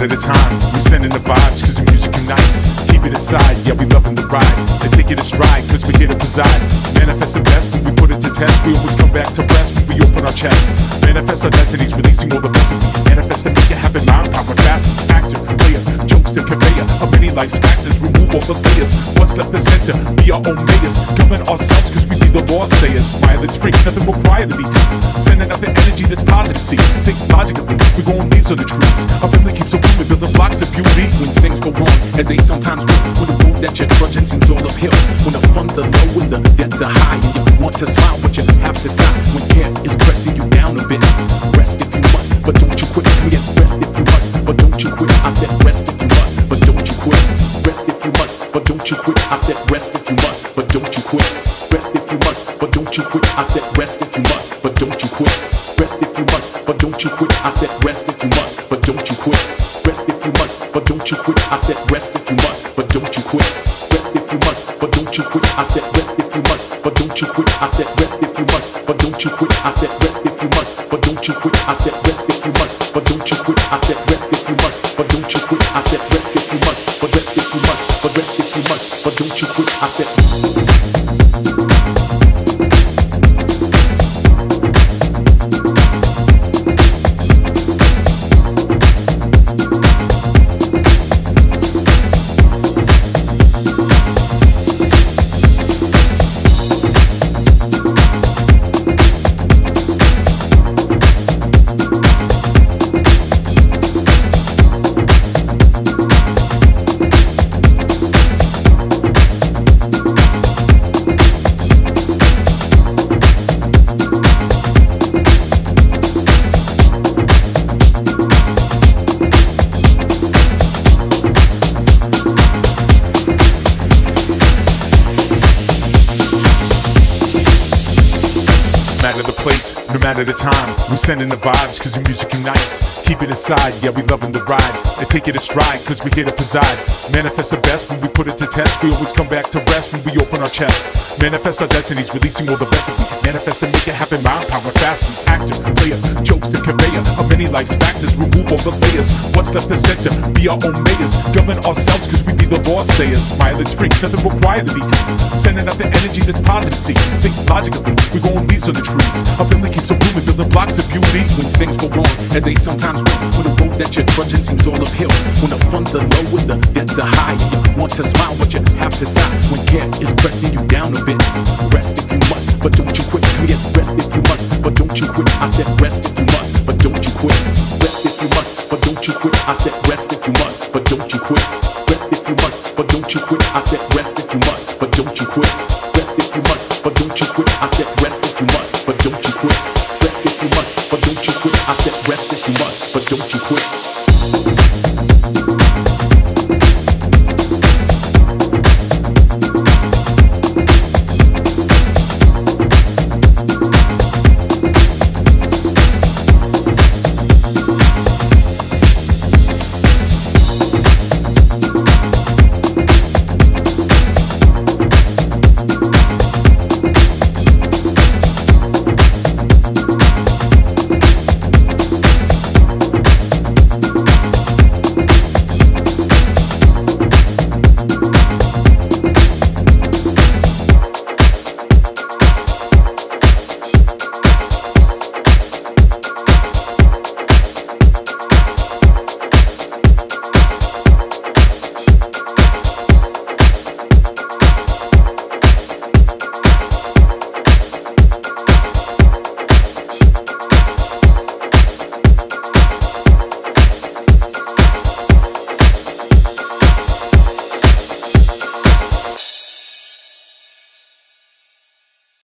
matter the time, we sending the vibes cause the music unites. Keep it aside, yeah we loving the ride. And take it a stride cause we here to preside. Manifest the best when we put it to test. We always come back to rest when we open our chest. Manifest our destinies, releasing all the best. Manifest and make it happen, mind, power, fast. Actor, player, jokes, the conveyor of many life's factors. Remove all the layers. What's left the center? Be our own mayors. Govern ourselves cause we be the law sayers. Smile, it's free, nothing required to be. Sending out the energy that's positive. See, think logically, we gon' leaves on the trees. Our family keeps a blooming, building blocks of beauty. When things go wrong, as they sometimes will, when the road that you're trudging seems all uphill, when the funds are low and the debts are high, and you want to smile but you have to sigh, when care is pressing you down a bit. Rest if you must, but don't you quit. Come get rest if you must, but don't you quit. I said rest if you must, but don't you quit. Rest if you must, but don't you quit. I said rest if you must, but don't you quit. Rest if you must, but don't you quit. I said rest if you must, but don't you quit. Rest if you must, but don't you quit. I said rest if you must, but don't you quit. Rest if you must, but don't you quit. I said rest if you must, but don't you quit. Rest if you must, but don't you quit. I said rest if you must, but don't you quit. I said rest if you must, but don't you quit. I said rest if you must, but don't you quit. I said rest if you must, but don't you quit. I said rest if you must, but don't you quit. I said rest if you must, but rest if you must, but rest if you must, but don't you quit. I said place, no matter the time, we sending the vibes cause the music unites. Keep it aside, yeah we loving the ride. And take it a stride cause we here to preside. Manifest the best when we put it to test. We always come back to rest when we open our chest. Manifest our destinies, releasing all the best. We manifest and make it happen, mind, power, fast. Actor, player, jokes, the conveyor of many life's factors. Remove all the layers. What's left the center? Be our own mayors. Govern ourselves cause we be the law sayers. Smile, it's free, nothing required to be. Sending out the energy that's positive. See, think logically, we gon' leaves on the trees. Our family keeps a blooming, building blocks of beauty. When things go wrong, as they sometimes will, when the road that you're trudging seems all uphill, when the funds are low and the debts are high, and you want to smile but you have to sigh, when care is pressing you down a bit. Rest if you must, but don't you quit. Come get rest if you must, but don't you quit. I said rest if you must, but don't you quit. Rest if you must, but don't you quit. I said rest if you must, but don't you quit. Rest if you must, but don't you quit. I said rest if you must, but don't you quit. Rest if you must, but don't you quit. I said rest if you must, but don't you quit. Rest if you must, but don't you quit. I said rest